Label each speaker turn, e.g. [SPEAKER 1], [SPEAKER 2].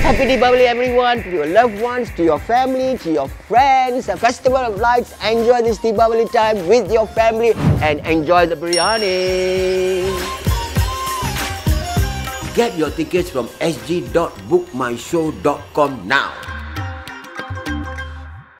[SPEAKER 1] Happy Deepavali everyone, to your loved ones, to your family, to your friends. A festival of lights. Enjoy this Deepavali time with your family and enjoy the biryani. Get your tickets from sg.bookmyshow.com now.